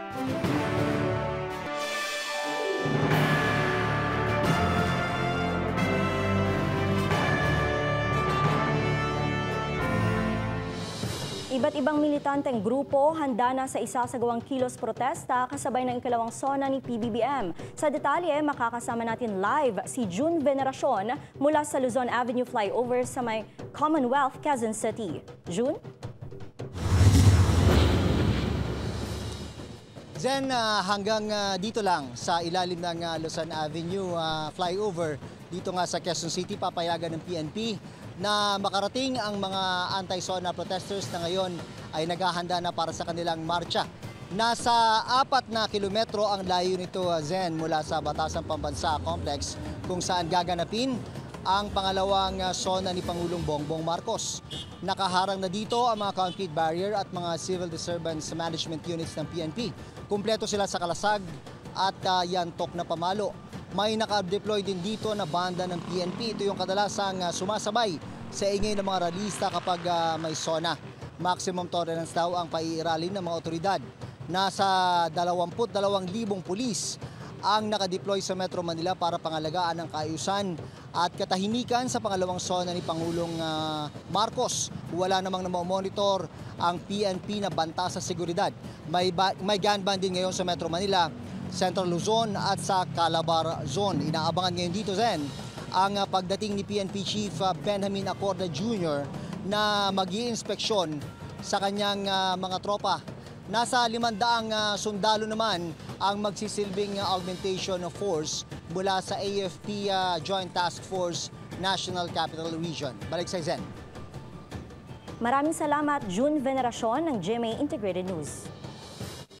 Iba't ibang militanteng grupo handa na sa isasagawang kilos protesta kasabay ng ikalawang SONA ni PBBM. Sa detalye, makakasama natin live si June Veneracion mula sa Luzon Avenue Flyover sa may Commonwealth, Quezon City. June? Zen, hanggang dito lang sa ilalim ng Luzon Avenue Flyover dito nga sa Quezon City, papayagan ng PNP na makarating ang mga anti-SONA protesters na ngayon ay naghahanda na para sa kanilang marcha. Nasa 4 na kilometro ang layo nito, Zen, mula sa Batasan Pambansa Complex kung saan gaganapin ang pangalawang SONA ni Pangulong Bongbong Marcos. Nakaharang na dito ang mga concrete barrier at mga civil disturbance management units ng PNP. Kumpleto sila sa kalasag at yantok na pamalo. May naka-deploy din dito na banda ng PNP. Ito yung kadalasang sumasabay sa ingay ng mga ralista kapag may SONA. Maximum tolerance daw ang paiiralin ng mga otoridad. Nasa 22,000 pulis ang nakadeploy sa Metro Manila para pangalagaan ang kaayusan at katahimikan sa pangalawang SONA ni Pangulong Marcos. Wala namang namomonitor ang PNP na banta sa seguridad. May gun ban din ngayon sa Metro Manila, Central Luzon at sa Calabar Zone. Inaabangan ngayon dito, Zen, ang pagdating ni PNP Chief Benjamin Acorda Jr. na mag-iinspeksyon sa kanyang mga tropa. Nasa 500 sundalo naman ang magsisilbing augmentation of force mula sa AFP Joint Task Force National Capital Region. Balik sa Zen. Maraming salamat, June Veneracion ng GMA Integrated News.